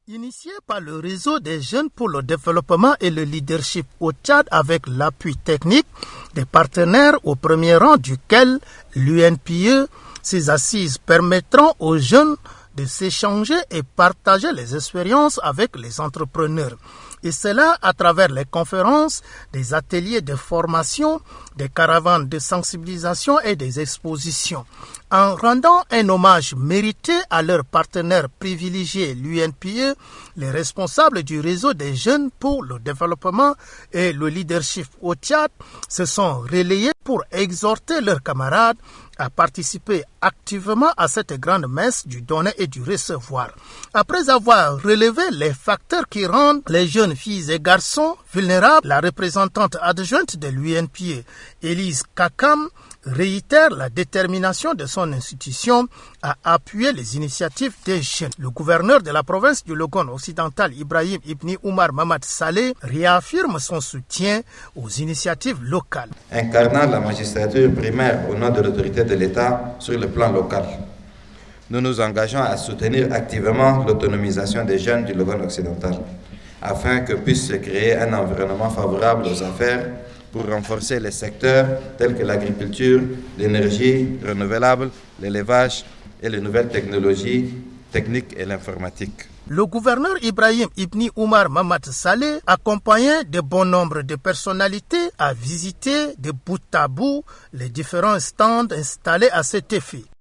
Initié par le réseau des jeunes pour le développement et le leadership au Tchad avec l'appui technique des partenaires au premier rang duquel l'UNPE, ces assises permettront aux jeunes de s'échanger et partager les expériences avec les entrepreneurs. Et cela à travers les conférences, des ateliers de formation, des caravanes de sensibilisation et des expositions. En rendant un hommage mérité à leur partenaire privilégié, l'UNPE, les responsables du réseau des jeunes pour le développement et le leadership au Tchad se sont relayés pour exhorter leurs camarades à participer activement à cette grande messe du donner et du recevoir. Après avoir relevé les facteurs qui rendent les jeunes filles et garçons vulnérables, la représentante adjointe de l'UNPE, Elise Kakam, réitère la détermination de son institution à appuyer les initiatives des jeunes. Le gouverneur de la province du Logone occidental, Ibrahim Ibni Oumar Mamad Saleh, réaffirme son soutien aux initiatives locales. Incarnant la magistrature primaire au nom de l'autorité de l'État sur le plan local, nous nous engageons à soutenir activement l'autonomisation des jeunes du Logone occidental, afin que puisse se créer un environnement favorable aux affaires pour renforcer les secteurs tels que l'agriculture, l'énergie renouvelable, l'élevage et les nouvelles technologies techniques et l'informatique. Le gouverneur Ibrahim Ibni Oumar Mamad Saleh, accompagné de bon nombre de personnalités, a visité de bout à bout les différents stands installés à cet effet.